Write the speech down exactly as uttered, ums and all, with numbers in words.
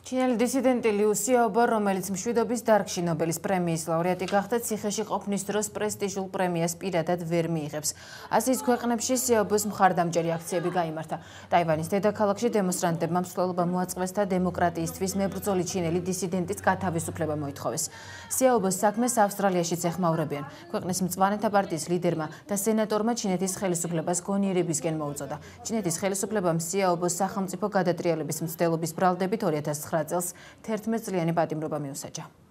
ჩინელი დისიდენტი ლიუ სიაობო, რომელიც მშვიდობის დარგში ნობელის პრემიის ლაურეატი გახდა, ციხეში ყოფნის დროს პრესტიჟულ პრემიას პირადად ვერ მიიღებს. აზიის ქვეყნებში სიაობოს მხარდამჭერი აქციები გაიმართა. ტაივანის დედაქალაქში დემონსტრანტებმა მსვლელობა მოაწყვეს და დემოკრატიისთვის მებრძოლი ჩინელი დისიდენტის გათავისუფლება მოითხოვეს. სიაობოს საქმეს ავსტრალიაშიც ეხმაურებიან. ქვეყნის მწვანეთა პარტიის ლიდერმა და სენატორმა ჩინეთის ხელისუფლებას გონიერებისკენ მოუწოდა. ჩინეთის ხელისუფლებამ სიაობოს სახელმწიფო გადატრიალების მცდელობის ბრალდებით ორი ათას ცხრა წელს თერთმეტ წლიანი პატიმრობა მიუსაჯა.